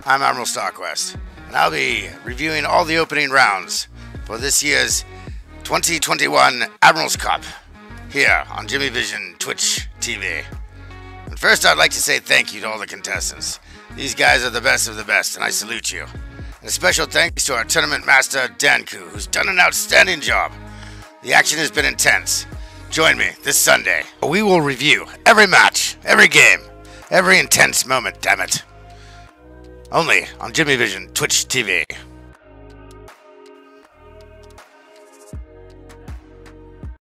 I'm Admiral StarQuest, and I'll be reviewing all the opening rounds for this year's 2021 Admirals Cup here on Jimmy Vision Twitch TV. And first, I'd like to say thank you to all the contestants. These guys are the best of the best, and I salute you. And a special thanks to our tournament master, Danku, who's done an outstanding job. The action has been intense. Join me this Sunday. We will review every match, every game, every intense moment, damn it. Only on Jimmy Vision Twitch TV.